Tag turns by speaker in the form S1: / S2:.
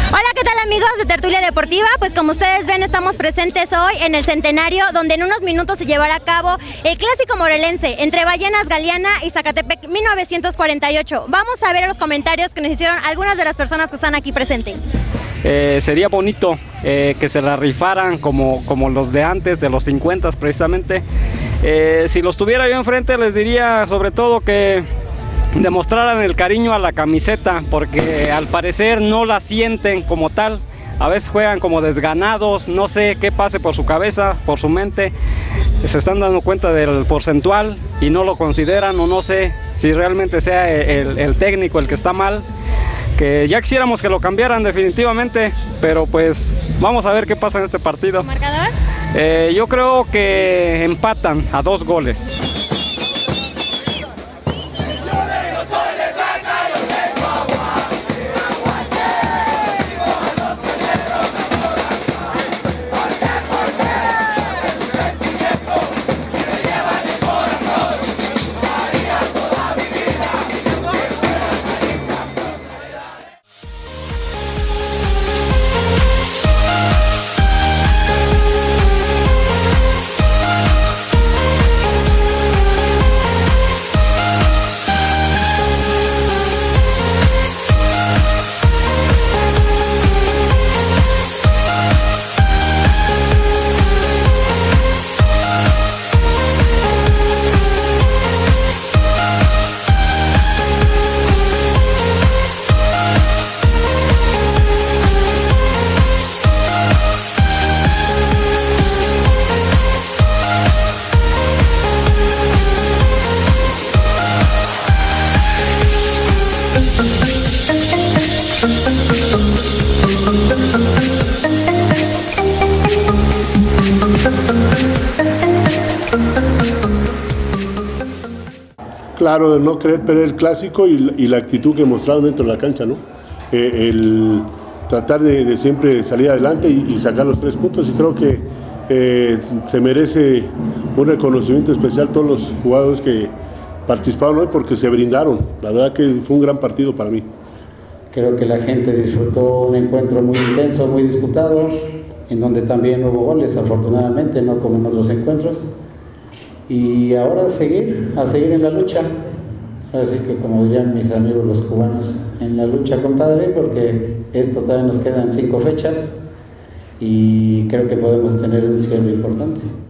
S1: Hola, ¿qué tal amigos de Tertulia Deportiva? Pues como ustedes ven, estamos presentes hoy en el Centenario, donde en unos minutos se llevará a cabo el clásico morelense entre Ballenas Galeana y Zacatepec 1948. Vamos a ver los comentarios que nos hicieron algunas de las personas que están aquí presentes.
S2: Sería bonito que se la rifaran como los de antes, de los 50 precisamente. Si los tuviera yo enfrente, les diría sobre todo que demostraran el cariño a la camiseta, porque al parecer no la sienten como tal. A veces juegan como desganados, no sé qué pase por su cabeza, por su mente. Se están dando cuenta del porcentual y no lo consideran, o no sé si realmente sea el técnico el que está mal. Que ya quisiéramos que lo cambiaran definitivamente, pero pues vamos a ver qué pasa en este partido.
S1: ¿Marcador?
S2: Yo creo que empatan a 2 goles.
S3: Claro, no querer perder el clásico y la actitud que mostraron dentro de la cancha, ¿no? El tratar de siempre salir adelante y sacar los 3 puntos, y creo que se merece un reconocimiento especial todos los jugadores que participaron hoy, porque se brindaron. La verdad que fue un gran partido para mí.
S4: Creo que la gente disfrutó un encuentro muy intenso, muy disputado, en donde también hubo goles, afortunadamente, no como en otros encuentros. Y ahora a seguir en la lucha. Así que, como dirían mis amigos los cubanos, en la lucha, compadre, porque esto todavía nos quedan 5 fechas y creo que podemos tener un cierre importante.